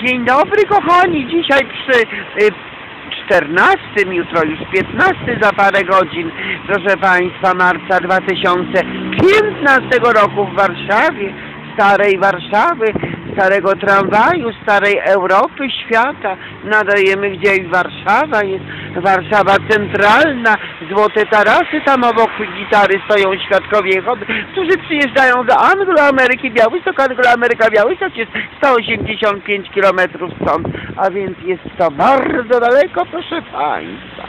Dzień dobry kochani, dzisiaj przy 14, jutro już 15 za parę godzin, proszę Państwa, marca 2015 roku w Warszawie, starej Warszawy, starego tramwaju, starej Europy, świata. Nadajemy, gdzie i Warszawa jest, Warszawa centralna, złote tarasy, tam obok gitary stoją świadkowie Jehowy, którzy przyjeżdżają do Anglo-Ameryki. Białystok, Anglo-Ameryka, Białystok jest 185 km stąd, a więc jest to bardzo daleko, proszę Państwa.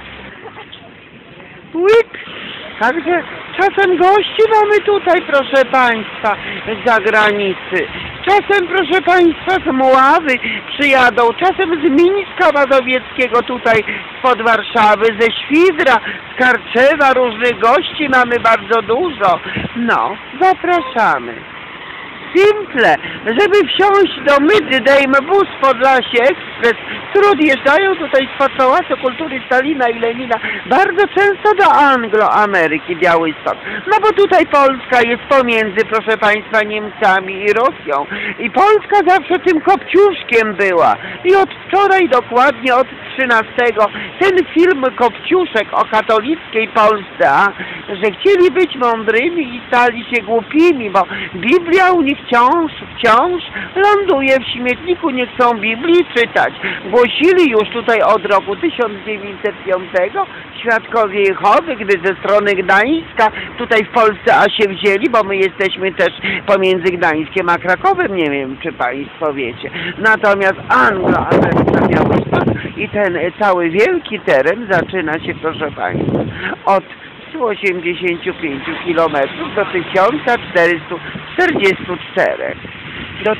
Łyk! Także czasem gości mamy tutaj, proszę Państwa, z zagranicy. Czasem, proszę Państwa, z Mławy przyjadą, czasem z Mińska Mazowieckiego tutaj spod Warszawy, ze Świdra, z Karczewa, różnych gości mamy bardzo dużo. No, zapraszamy. Simple, żeby wsiąść do Mydydejm bus Podlasie Ekspres, które odjeżdżają tutaj spod Pałacu Kultury Stalina i Lenina bardzo często do Anglo-Ameryki, Białystok. No bo tutaj Polska jest pomiędzy, proszę Państwa, Niemcami i Rosją. I Polska zawsze tym kopciuszkiem była. I od wczoraj, dokładnie od 13, ten film Kopciuszek o katolickiej Polsce, że chcieli być mądrymi i stali się głupimi, bo Biblia u nich wciąż ląduje w śmietniku, nie chcą Biblii czytać. Głosili już tutaj od roku 1905 świadkowie Jehowy, gdy ze strony Gdańska tutaj w Polsce się wzięli, bo my jesteśmy też pomiędzy Gdańskiem a Krakowem, nie wiem, czy Państwo wiecie. Natomiast Anglo-Ameryka, Białystok i ten cały wielki teren zaczyna się, proszę Państwa, od 185 km do 1444. Do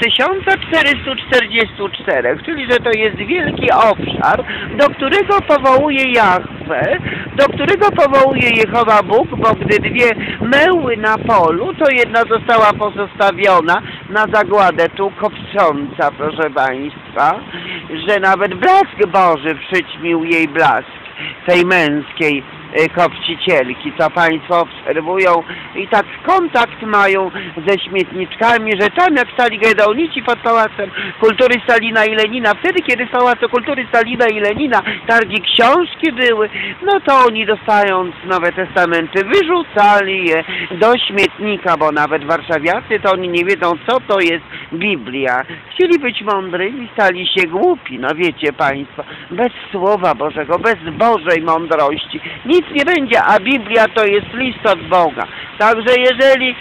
1444, czyli że to jest wielki obszar, do którego powołuje Jahwe, do którego powołuje Jehowa Bóg, bo gdy dwie meły na polu, to jedna została pozostawiona na zagładę tu kopcząca, proszę Państwa, że nawet blask Boży przyćmił jej blask, tej męskiej kopcicielki, co Państwo obserwują i tak kontakt mają ze śmietniczkami, że tam jak stali gedeonici pod Pałacem Kultury Stalina i Lenina, wtedy kiedy w Pałacu Kultury Stalina i Lenina targi książki były, no to oni dostając Nowe Testamenty wyrzucali je do śmietnika, bo nawet warszawiacy to oni nie wiedzą, co to jest Biblia. Chcieli być mądrymi, stali się głupi, no wiecie Państwo, bez Słowa Bożego, bez Bożej mądrości nic nie będzie, a Biblia to jest list od Boga. Także jeżeli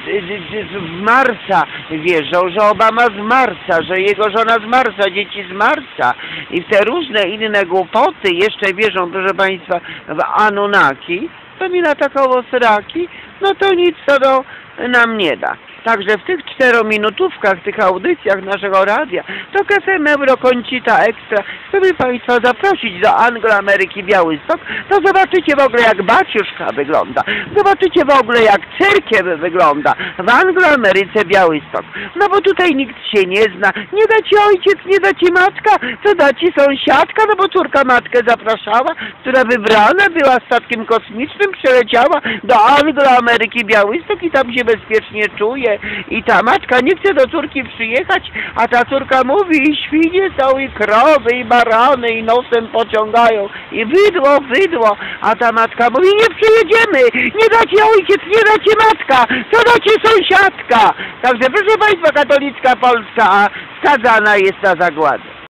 w Marsa wierzą, że Obama z Marsa, że jego żona z Marsa, dzieci z Marsa i w te różne inne głupoty jeszcze wierzą, proszę Państwa, w Anunnaki, to mi na takowo sraki, no to nic to nam nie da. Także w tych 4-minutówkach, tych audycjach naszego radia, to KSM Eurokącita Ekstra, chcemy Państwa zaprosić do Anglo-Ameryki Białystok, to zobaczycie w ogóle jak baciuszka wygląda, zobaczycie w ogóle jak cerkiew wygląda w Anglo-Ameryce Białystok. No bo tutaj nikt się nie zna, nie da Ci ojciec, nie da Ci matka, to da Ci sąsiadka, no bo córka matkę zapraszała, która wybrana była statkiem kosmicznym, przeleciała do Anglo-Ameryki Białystok i tam się bezpiecznie czuje. I ta matka nie chce do córki przyjechać, a ta córka mówi i świnie są, i krowy, i barany, i nosem pociągają, i bydło, a ta matka mówi, nie przyjedziemy, nie da Ci ojciec, nie da Ci matka, to da Ci sąsiadka. Także proszę Państwa, katolicka Polska skazana jest na zagładę.